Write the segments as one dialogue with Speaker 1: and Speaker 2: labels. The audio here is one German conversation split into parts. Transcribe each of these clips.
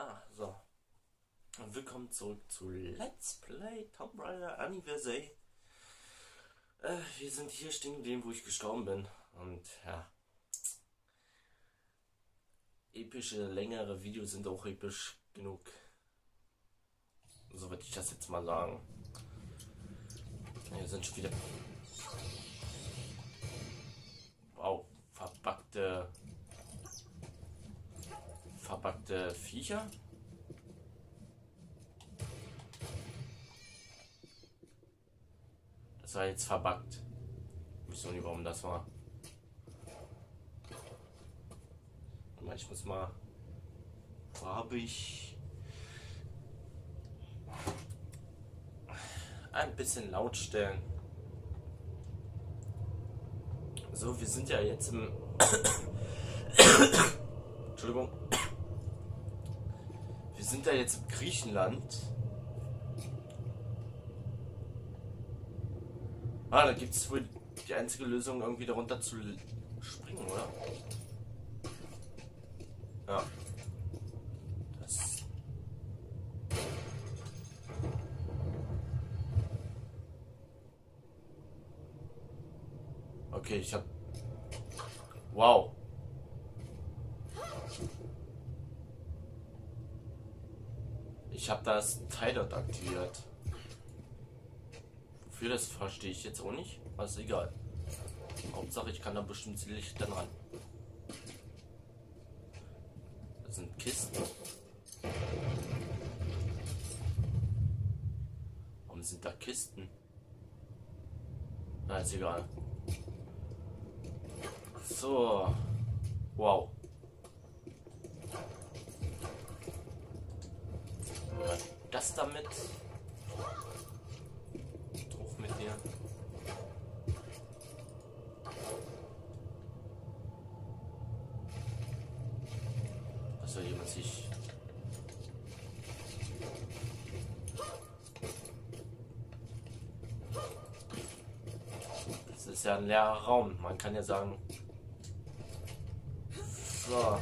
Speaker 1: So. Und willkommen zurück zu Let's Play Tomb Raider Anniversary. Wir sind hier stehen geblieben, wo ich gestorben bin. Und ja. Epische, längere Videos sind auch episch genug. So würde ich das jetzt mal sagen. Hier sind schon wieder... Wow, verbackte Viecher. Das war jetzt verbackt. Ich weiß nicht, warum das war. Ich muss mal... Wo habe ich... Ein bisschen laut stellen. So, wir sind ja jetzt im... Entschuldigung. Wir sind ja jetzt im Griechenland. Da gibt es wohl die einzige Lösung, irgendwie darunter zu springen, oder? Ja. Das... Okay, ich hab... Wow. Ich habe das Teil dort aktiviert. Wofür, das verstehe ich jetzt auch nicht. Aber ist egal. Hauptsache, ich kann da bestimmt Licht dann ran. Das sind Kisten. Warum sind da Kisten? Na, ist egal. So. Wow. Das damit. Drauf mit dir. Was soll jemand sich... Das ist ja ein leerer Raum. Man kann ja sagen... So.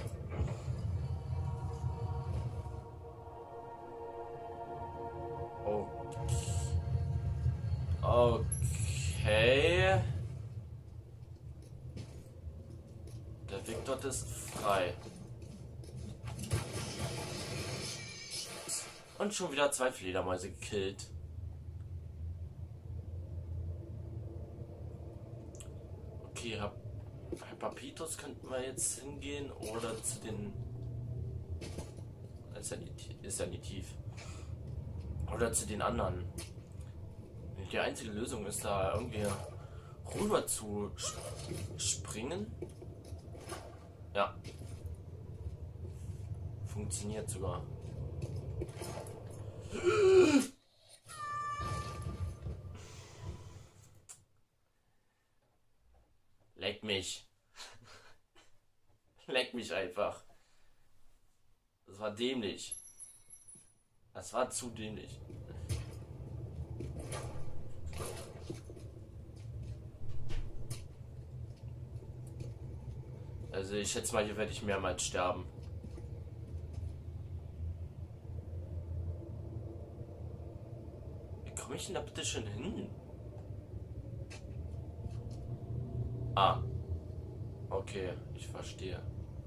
Speaker 1: Okay. Der Weg dort ist frei. Und schon wieder 2 Fledermäuse gekillt. Okay, Papitos könnten wir jetzt hingehen oder zu den... Ist ja nicht tief. Oder zu den anderen. Die einzige Lösung ist da irgendwie rüber zu springen. Ja. Funktioniert sogar. Leck mich. Leck mich einfach. Das war dämlich. Das war zu dämlich. Also ich schätze mal, hier werde ich mehrmals sterben. Wie komme ich denn da bitte schon hin? Ah. Okay, ich verstehe.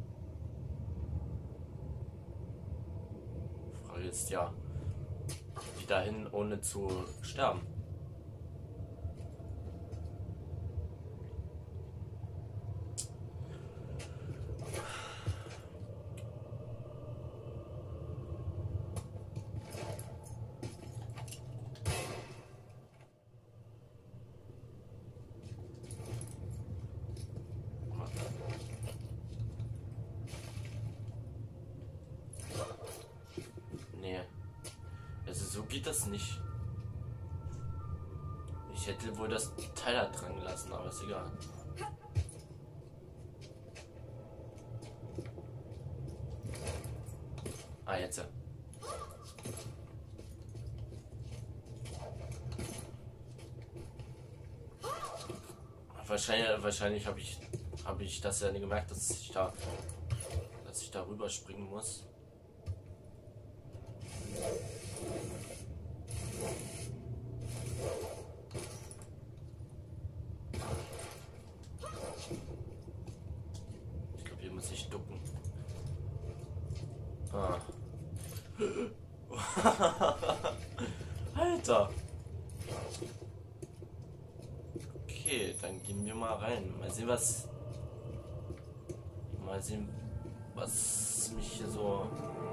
Speaker 1: Die Frage ist ja, wie dahin ohne zu sterben. Also so geht das nicht. Ich hätte wohl das Teil da dran gelassen, aber ist egal. Ah, jetzt. Wahrscheinlich habe ich das ja nicht gemerkt, dass ich da rüber springen muss. Ich glaube, hier muss ich ducken. Ah. Alter. Okay, dann gehen wir mal rein. Mal sehen, was mich hier so...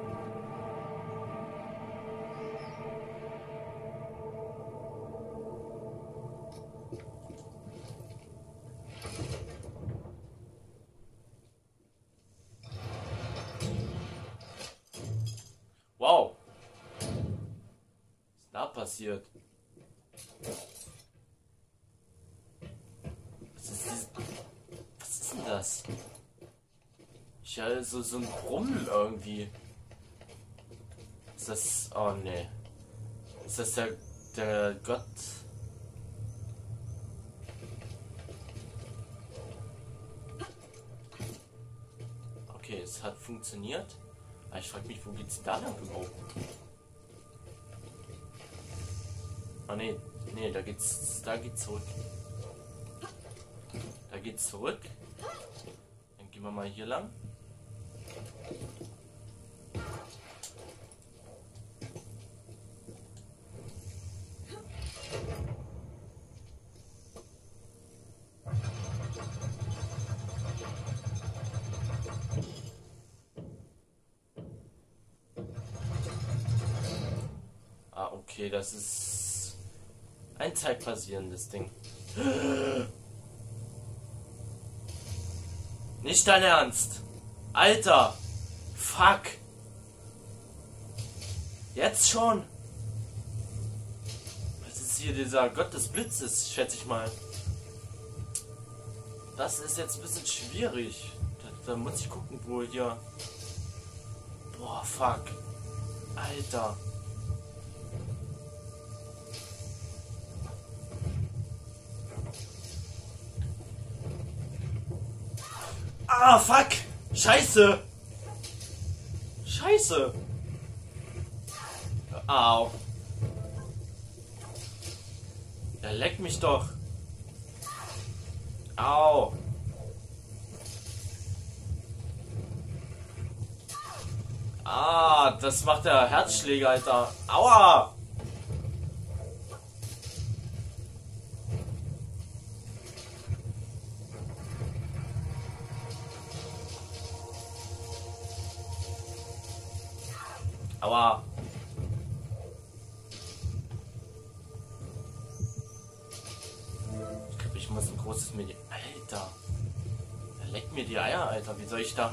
Speaker 1: Wow. Was ist da passiert? Was ist denn das? Ich höre so ein Brummen irgendwie. Ist das... Oh ne. Ist das der Gott? Okay, es hat funktioniert. Aber ich frage mich, wo geht's denn da lang überhaupt? Ah ne, da geht's zurück. Da geht's zurück. Dann gehen wir mal hier lang. Ah, okay, das ist ein zeitbasierendes Ding. Nicht dein Ernst. Alter. Fuck. Jetzt schon. Was ist hier dieser Gott des Blitzes, schätze ich mal. Das ist jetzt ein bisschen schwierig. Da muss ich gucken, wo hier... Boah, fuck. Alter. Ah, fuck! Scheiße! Scheiße! Au! Er leckt mich doch! Au! Ah, das macht der Herzschläge, Alter! Aua! Aua. Ich glaube, ich muss ein großes Medi... Alter. Er leckt mir die Eier, Alter. Wie soll ich da...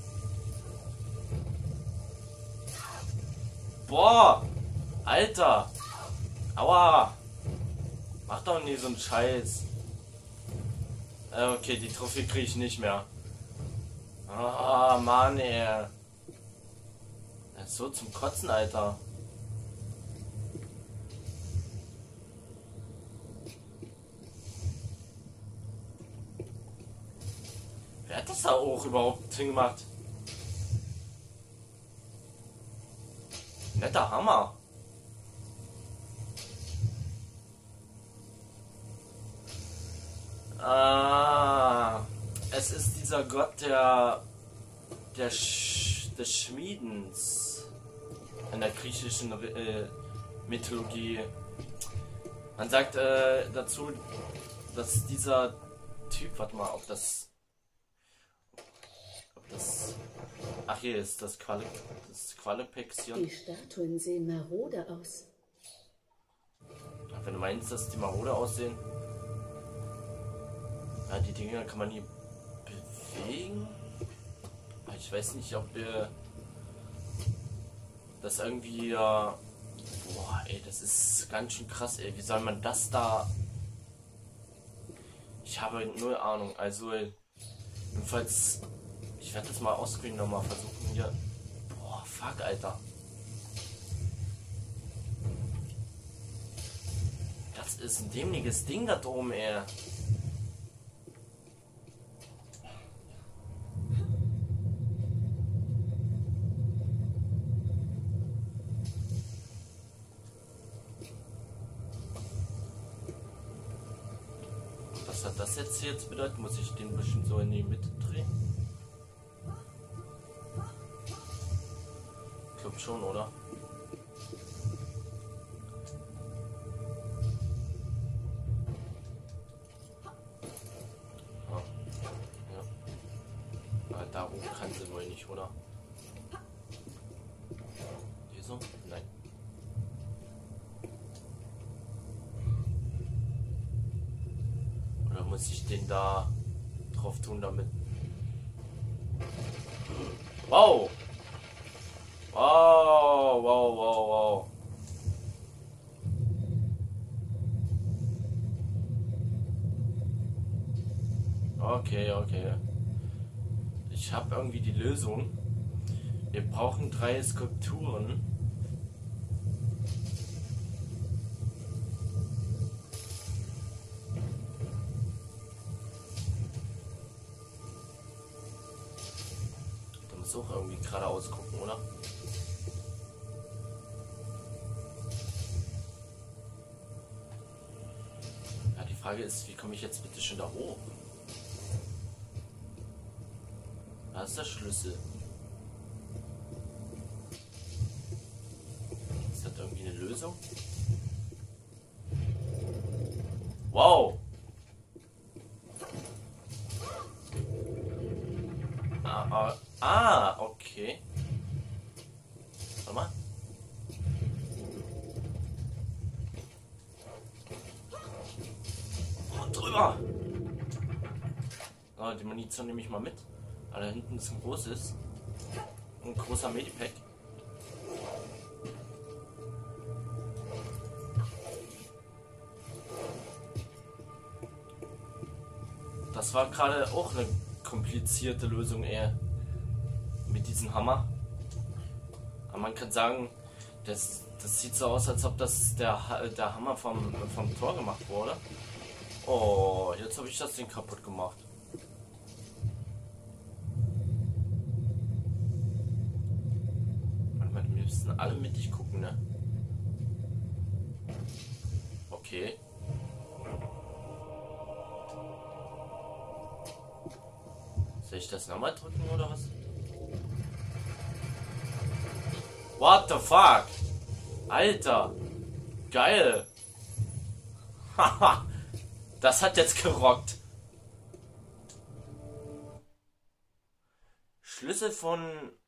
Speaker 1: Boah. Alter. Aua. Mach doch nie so einen Scheiß. Okay, die Trophäe kriege ich nicht mehr. Ah, Mann, ey. Das ist so zum Kotzen, Alter. Wer hat das da auch überhaupt hingemacht? Netter Hammer. Ah, es ist dieser Gott des Schmiedens in der griechischen Mythologie. Man sagt dazu, dass dieser Typ, warte mal, ob das ach, hier ist das Qualipexion.
Speaker 2: Die Statuen sehen marode aus.
Speaker 1: Wenn du meinst, dass die marode aussehen. Ja, die Dinger kann man hier bewegen. Ich weiß nicht, ob wir das irgendwie... boah, ey, das ist ganz schön krass, ey. Wie soll man das da... Ich habe null Ahnung. Also, jedenfalls... Ich werde das mal ausscreenen nochmal versuchen hier. Boah, fuck, Alter. Das ist ein dämliches Ding da oben, ey. das jetzt bedeutet? Muss ich den bestimmt so in die Mitte drehen? Ich glaube schon, oder? Ah, ja. Ah, da oben kann sie wohl nicht, oder? Hier so? Nein. Oder muss ich den da drauf tun damit? Wow! Wow, wow, wow, wow. Okay, okay. Ich habe irgendwie die Lösung. Wir brauchen 3 Skulpturen. Da muss auch irgendwie geradeaus gucken, oder? Ja, die Frage ist, wie komme ich jetzt bitte schon da hoch? Da ist der Schlüssel. Ist das irgendwie eine Lösung? Wow! Okay. Warte mal. Und drüber! So, die Munition nehme ich mal mit. Aber da hinten ist ein großes. Ein großer Medipack. Das war gerade auch eine komplizierte Lösung eher. Mit diesem Hammer. Aber man kann sagen, das sieht so aus, als ob das der Hammer vom Tor gemacht wurde. Oh, jetzt habe ich das Ding kaputt gemacht. Wir müssen alle mittig gucken, ne? Okay. Soll ich das nochmal drücken oder was? What the fuck? Alter. Geil. Haha. Das hat jetzt gerockt. Schlüssel von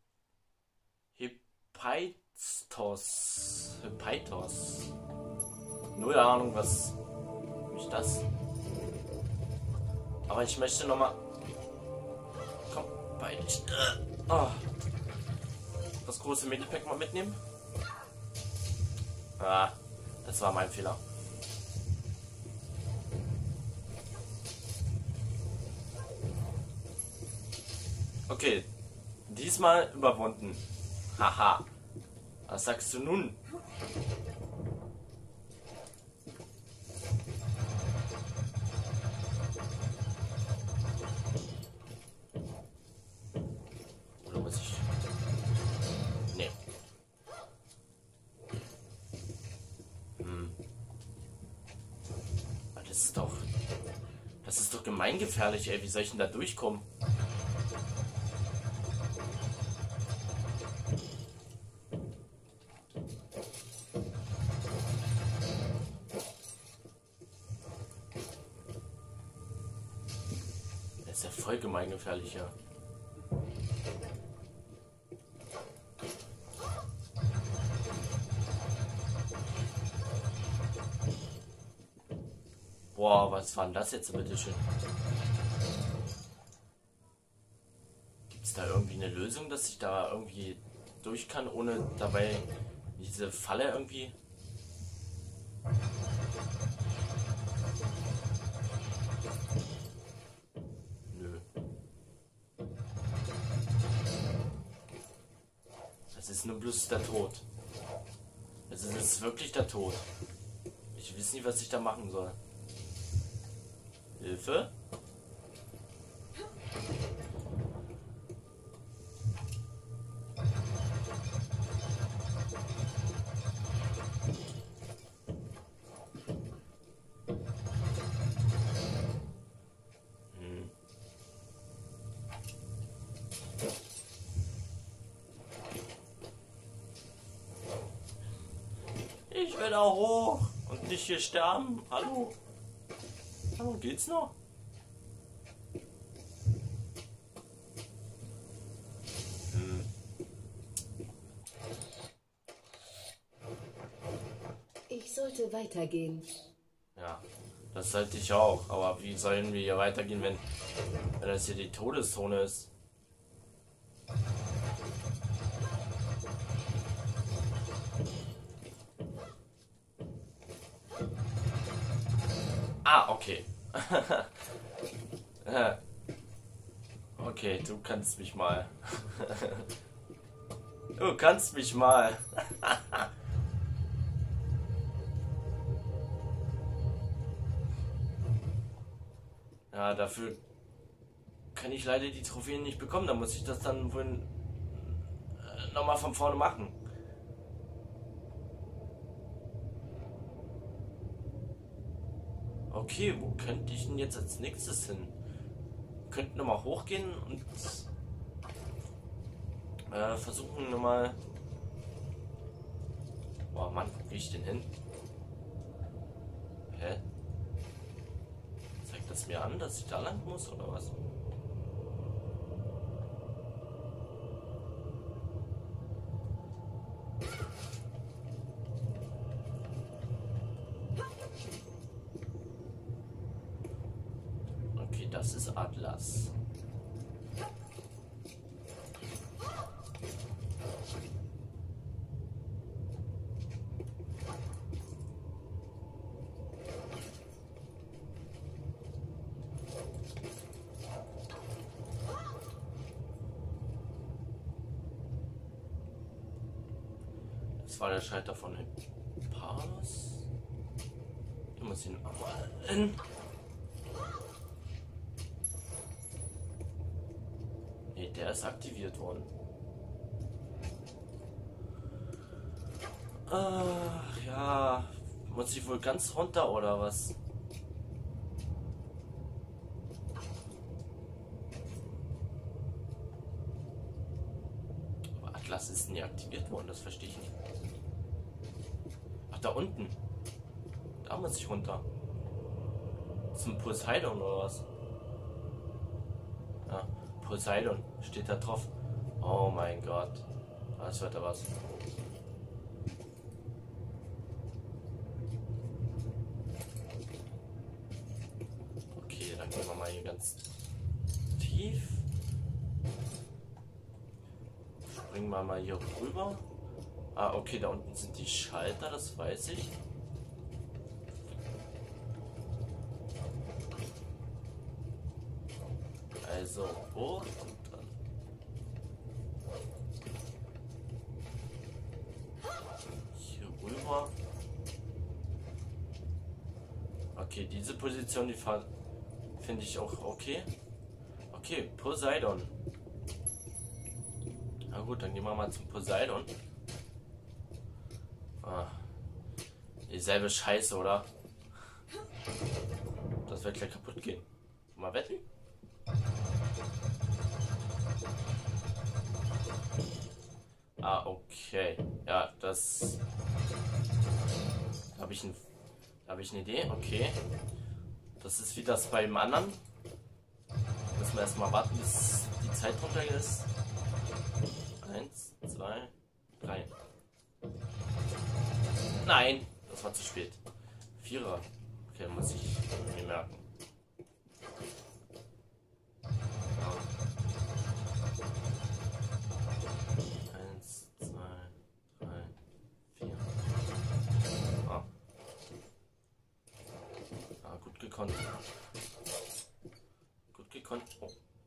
Speaker 1: Hephaistos. Null Ahnung, was ist das? Aber ich möchte nochmal. Komm, peinlich. Das große Medipack mal mitnehmen. Ah, das war mein Fehler. Okay, diesmal überwunden. Haha. Was sagst du nun? Oder muss ich? Nee. Das ist doch gemeingefährlich, ey. Wie soll ich denn da durchkommen? Das ist ja voll gemeingefährlich, ja. Boah, was war denn das jetzt bitte schön? Gibt es da irgendwie eine Lösung, dass ich da irgendwie durch kann, ohne dabei diese Falle irgendwie? Nö. Das ist nur bloß der Tod. Also es ist wirklich der Tod. Ich weiß nicht, was ich da machen soll. Hilfe? will da hoch und nicht hier sterben. Hallo? Hallo, geht's noch?
Speaker 2: Ich sollte weitergehen.
Speaker 1: Ja, das sollte ich auch. Aber wie sollen wir hier weitergehen, wenn das hier die Todeszone ist? Ah, okay. Okay, du kannst mich mal. Du kannst mich mal. Ja, dafür kann ich leider die Trophäen nicht bekommen. Da muss ich das dann wohl nochmal von vorne machen. Okay, wo könnte ich denn jetzt als nächstes hin? Wir könnten nochmal hochgehen und versuchen nochmal. Oh Mann, wo gehe ich denn hin? Hä? Zeigt das mir an, dass ich da lang muss oder was? Okay, das ist Atlas. Das war der Schalter von Hippardos. Ich muss ihn abhalten. Ne, der ist aktiviert worden. Ach ja, muss ich wohl ganz runter oder was? Aber Atlas ist nie aktiviert worden, das verstehe ich nicht. Ach, da unten. Da muss ich runter. Zum Poseidon oder was? Ja, Poseidon steht da drauf. Oh mein Gott. Das wird da was. Okay, dann gehen wir mal hier ganz tief. Springen wir mal hier rüber. Ah, okay, da unten sind die Schalter, das weiß ich. Also hoch und dann hier rüber. Okay, diese Position, die finde ich auch okay. Okay, Poseidon. Na gut, dann gehen wir mal zum Poseidon. Ah, dieselbe Scheiße, oder? Das wird gleich kaputt gehen. Mal wetten? Ah, okay. Ja, das habe ich eine Idee. Okay. Das ist wie das beim anderen. Müssen wir erstmal warten, bis die Zeit runter ist. 1, 2, 3. Nein, das war zu spät. 4er. Okay, muss ich mir merken. Ja. 1, 2, 3, 4. Ah. Ah, gut gekonnt. Gut gekonnt. Oh.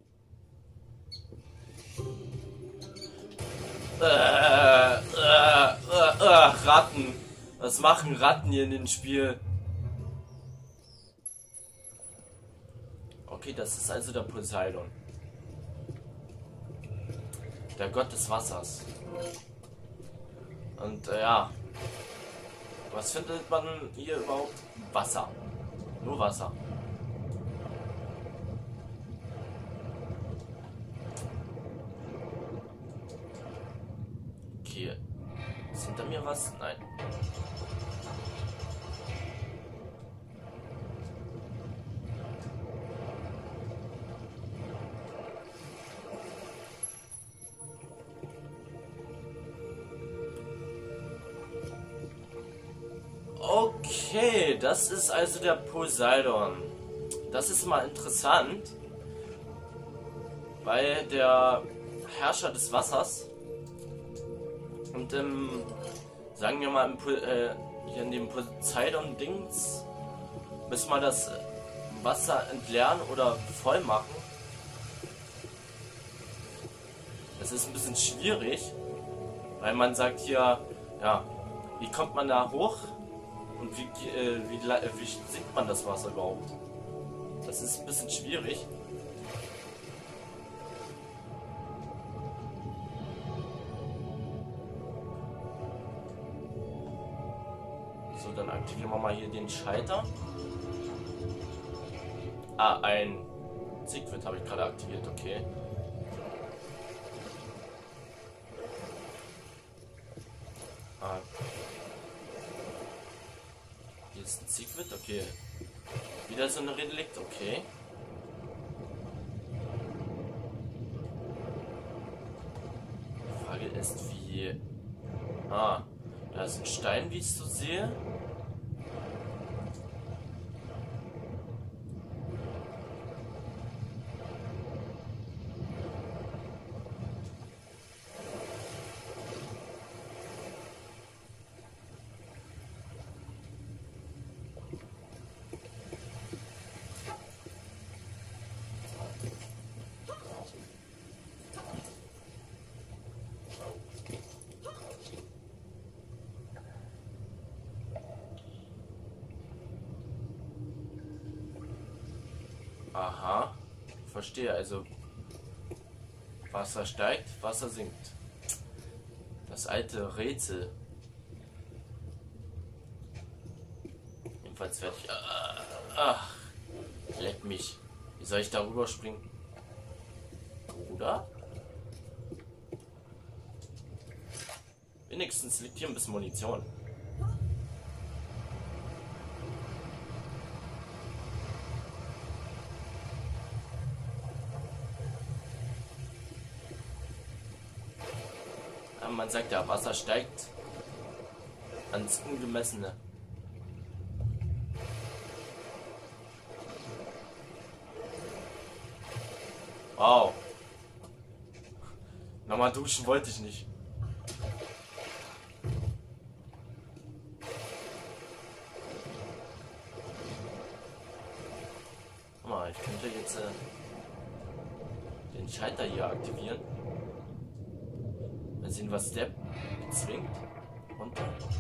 Speaker 1: Ratten. Was machen Ratten hier in dem Spiel? Okay, das ist also der Poseidon. Der Gott des Wassers. Und ja. Was findet man hier überhaupt? Wasser. Nur Wasser. Okay. Ist hinter mir was? Nein. Okay, das ist also der Poseidon. Das ist mal interessant, weil der Herrscher des Wassers und sagen wir mal hier in dem Poseidon-Dings müssen wir das Wasser entleeren oder voll machen. Das ist ein bisschen schwierig, weil man sagt hier, ja, wie kommt man da hoch und wie sinkt man das Wasser überhaupt? Das ist ein bisschen schwierig. So, dann aktivieren wir mal hier den Schalter. Ah, ein Siegfried habe ich gerade aktiviert, okay. Ah. Hier ist ein Siegfried, okay. Wieder so ein Relikt, okay. Die Frage ist, wie... Ah, da ist ein Stein, wie ich es so sehe. Aha, verstehe. Also Wasser steigt, Wasser sinkt. Das alte Rätsel. Jedenfalls werde ich... Ach, leck mich. Wie soll ich darüber springen? Oder? Wenigstens liegt hier ein bisschen Munition. Man sagt ja, Wasser steigt ans Ungemessene. Wow. Nochmal duschen wollte ich nicht. Guck mal, ich könnte jetzt den Schalter hier aktivieren. Mal sehen, was der zwingt. Runter.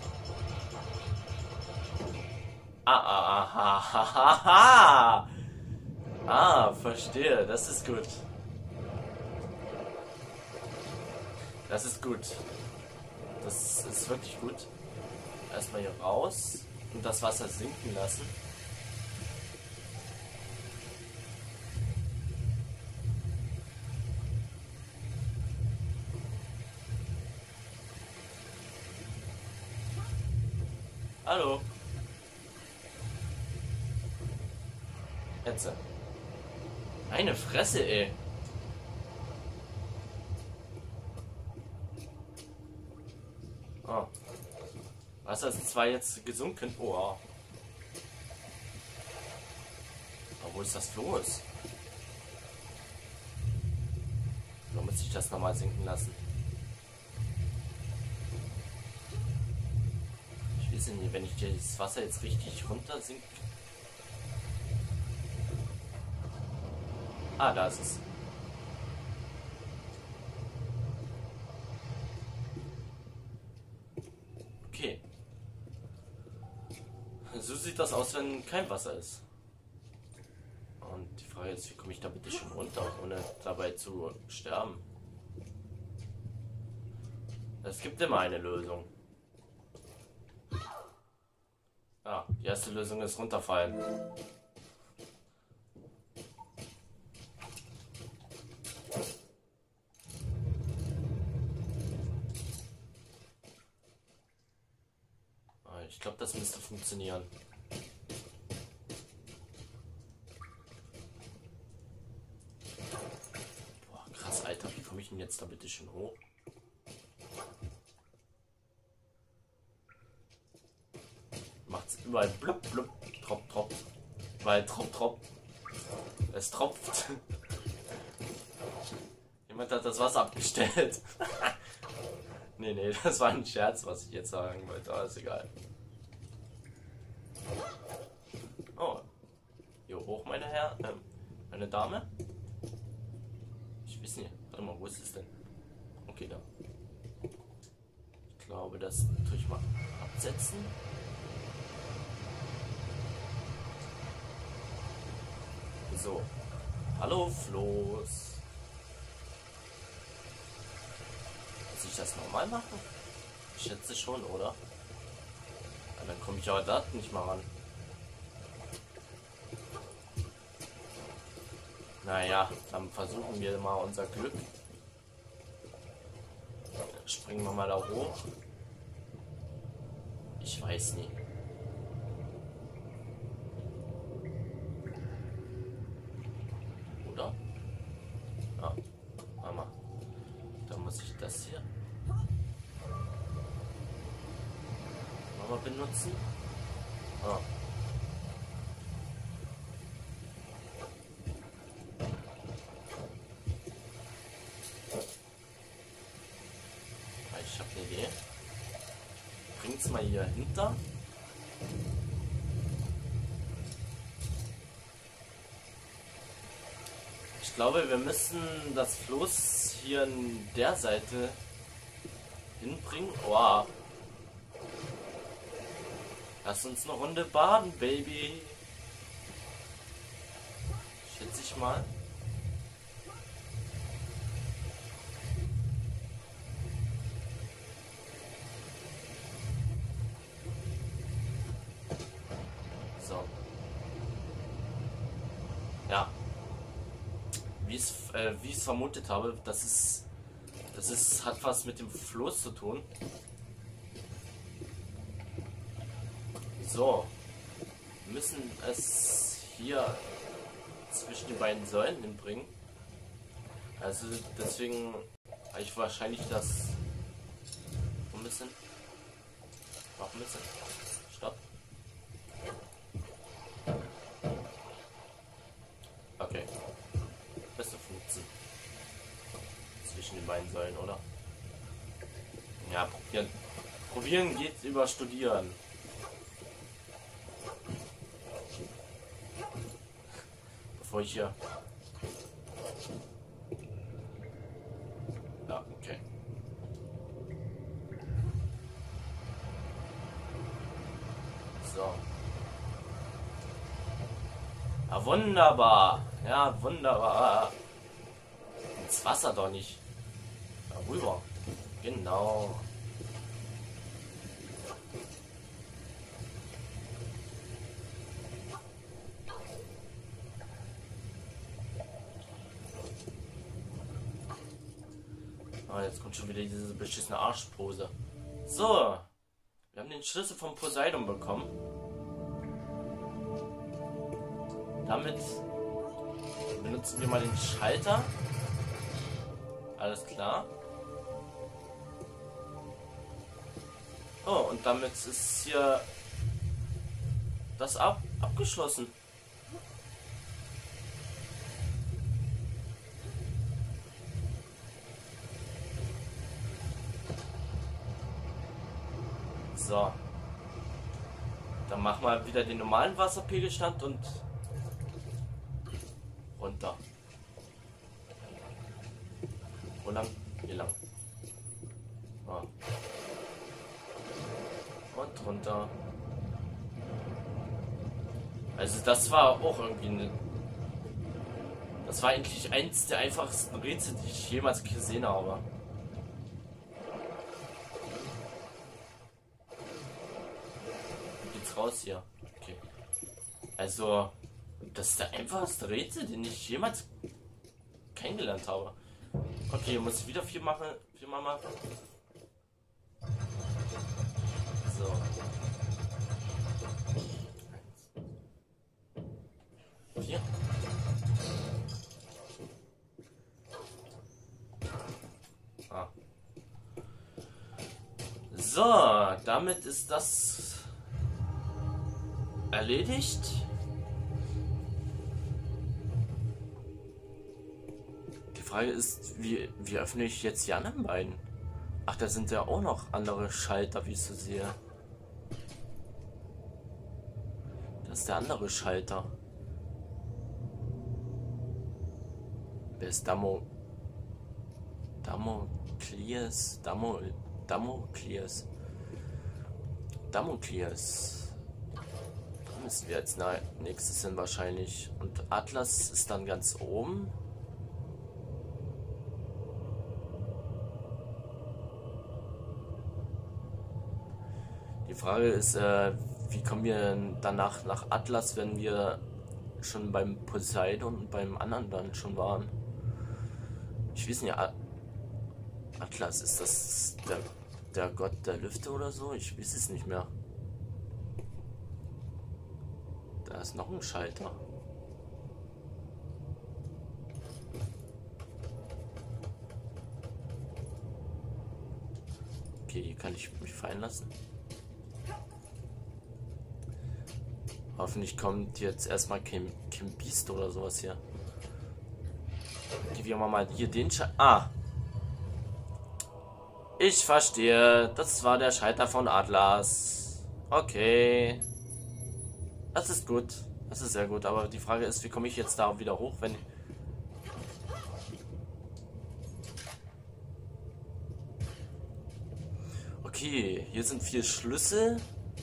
Speaker 1: Verstehe. Das ist gut. Das ist gut. Das ist wirklich gut. Erstmal hier raus und das Wasser sinken lassen. Hallo. Jetzt. Meine Fresse, ey. Oh. Wasser ist zwar jetzt gesunken. Oh. Aber wo ist das los? Da muss ich das nochmal sinken lassen. Ich weiß nicht, wenn ich das Wasser jetzt richtig runter sinke. Ah, da ist es. Okay. So sieht das aus, wenn kein Wasser ist. Und die Frage ist, wie komme ich da bitte schon runter, ohne dabei zu sterben? Es gibt immer eine Lösung. Ah, die erste Lösung ist runterfallen. Ich glaube, das müsste funktionieren. Boah, krass, Alter, wie komme ich denn jetzt da bitte schon hoch? Macht's. Überall blub, blub, trop, trop. Weil trop, trop. Es tropft. Jemand hat das Wasser abgestellt. Nee, das war ein Scherz, was ich jetzt sagen wollte, aber ist egal. Oh. Hier hoch, meine Herren. Meine Dame. Ich weiß nicht. Warte mal, wo ist es denn? Okay, da. Ich glaube, das tue ich mal absetzen. So. Hallo, Floß. Muss ich das nochmal machen? Ich schätze schon, oder? Ja, dann komme ich aber da nicht mal ran. Naja, dann versuchen wir mal unser Glück. Springen wir mal da hoch. Ich weiß nicht. Oder? Ja, Mama. Dann muss ich das hier nochmal benutzen. Ah. Ich habe eine Idee. Bringt's mal hier hinter. Ich glaube, wir müssen das Floß hier an der Seite hinbringen. Oh. Lass uns eine Runde baden, Baby. Schätze ich mal. So. Ja. Wie ich es vermutet habe, das hat was mit dem Floß zu tun. So, wir müssen es hier zwischen die beiden Säulen hinbringen. Also deswegen habe ich wahrscheinlich das ein bisschen. Noch ein bisschen. Stopp. Okay. Beste 15. Zwischen den beiden Säulen, oder? Ja, probieren. Probieren geht über Studieren. Bevor ich hier. Ja, okay. So. Ja, wunderbar. Ja, wunderbar. Ins Wasser doch nicht. Darüber. Genau. Ah, jetzt kommt schon wieder diese beschissene Arschpose. So. Wir haben den Schlüssel vom Poseidon bekommen. Damit benutzen wir mal den Schalter. Alles klar. Oh, und damit ist hier das abgeschlossen. So. Dann machen wir wieder den normalen Wasserpegelstand und runter. Wo lang? Hier lang. Ah. Und runter. Also das war auch irgendwie eine... Das war eigentlich eins der einfachsten Rätsel, die ich jemals gesehen habe. Geht's raus hier. Okay. Also, das ist der einfachste Rätsel, den ich jemals kennengelernt habe. Okay, muss ich wieder viermal machen. So. Vier. Ah. So, damit ist das erledigt. Die Frage ist, wie öffne ich jetzt die anderen beiden? Ach, da sind ja auch noch andere Schalter, wie ich so sehe. Das ist der andere Schalter. Wer ist Damokles? Da müssen wir jetzt nächstes hin wahrscheinlich. Und Atlas ist dann ganz oben. Die Frage ist, wie kommen wir danach nach Atlas, wenn wir schon beim Poseidon und beim anderen dann schon waren? Ich weiß nicht, Atlas, ist das der Gott der Lüfte oder so? Ich weiß es nicht mehr. Da ist noch ein Schalter. Okay, hier kann ich mich fallen lassen. Hoffentlich kommt jetzt erstmal kein Biest oder sowas hier. Gehen wir mal hier den ich verstehe. Das war der Schalter von Atlas. Okay. Das ist gut. Das ist sehr gut. Aber die Frage ist, wie komme ich jetzt da wieder hoch, wenn... Okay, hier sind 4 Schlüssel.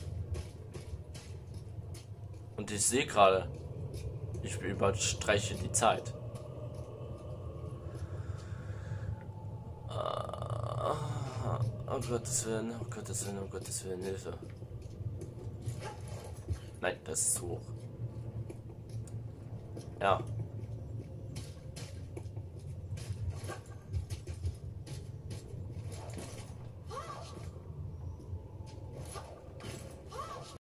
Speaker 1: Und ich sehe gerade, ich überstreiche die Zeit. Oh Gottes Willen, oh Gottes Willen, oh Gottes Willen, Hilfe. Nein, das ist zu hoch. Ja,